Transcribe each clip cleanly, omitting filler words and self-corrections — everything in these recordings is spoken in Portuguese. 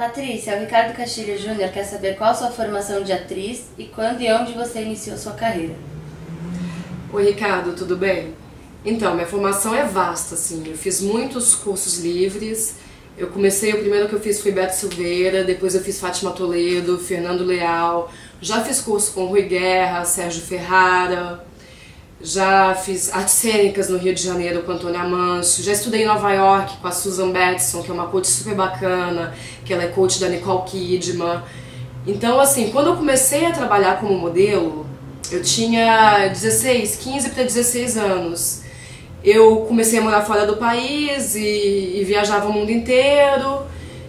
Patrícia, o Ricardo Castilho Júnior quer saber qual a sua formação de atriz e quando e onde você iniciou sua carreira. Oi, Ricardo, tudo bem? Então, minha formação é vasta, assim, eu fiz muitos cursos livres. O primeiro que eu fiz foi Beto Silveira, depois eu fiz Fátima Toledo, Fernando Leal, já fiz curso com Rui Guerra, Sérgio Ferrara, já fiz artes cênicas no Rio de Janeiro com Antônia Amancio, já estudei em Nova York com a Susan Batson, que é uma coach super bacana, que ela é coach da Nicole Kidman. Então, assim, quando eu comecei a trabalhar como modelo, eu tinha 15 para 16 anos. Eu comecei a morar fora do país e viajava o mundo inteiro.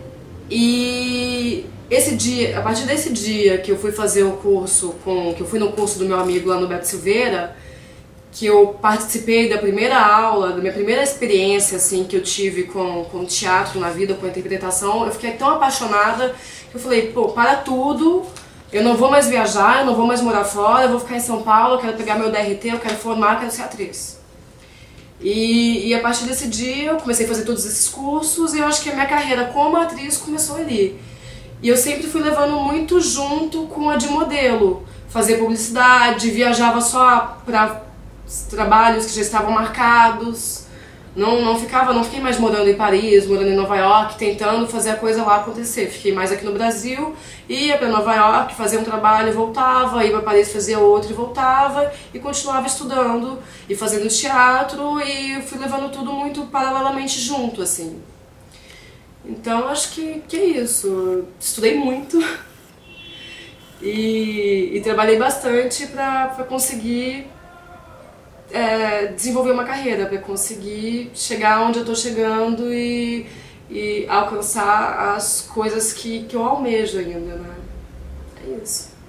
E a partir desse dia que eu fui fazer o curso, que eu fui no curso do meu amigo lá no Beto Silveira, que eu participei da primeira aula, da minha primeira experiência assim, que eu tive com teatro na vida, com interpretação, eu fiquei tão apaixonada que eu falei, pô, para tudo, eu não vou mais viajar, eu não vou mais morar fora, eu vou ficar em São Paulo, eu quero pegar meu DRT, eu quero formar, eu quero ser atriz. E a partir desse dia eu comecei a fazer todos esses cursos e eu acho que a minha carreira como atriz começou ali. E eu sempre fui levando muito junto com a de modelo, fazer publicidade, viajava só para trabalhos que já estavam marcados, não fiquei mais morando em Paris, morando em Nova York, tentando fazer a coisa lá acontecer. Fiquei mais aqui no Brasil, ia para Nova York, fazia um trabalho e voltava, ia para Paris, fazia outro e voltava, e continuava estudando e fazendo teatro, e fui levando tudo muito paralelamente junto, assim. Então acho que é isso, estudei muito e trabalhei bastante para conseguir desenvolver uma carreira, para conseguir chegar onde eu estou chegando e alcançar as coisas que eu almejo ainda, né? É isso.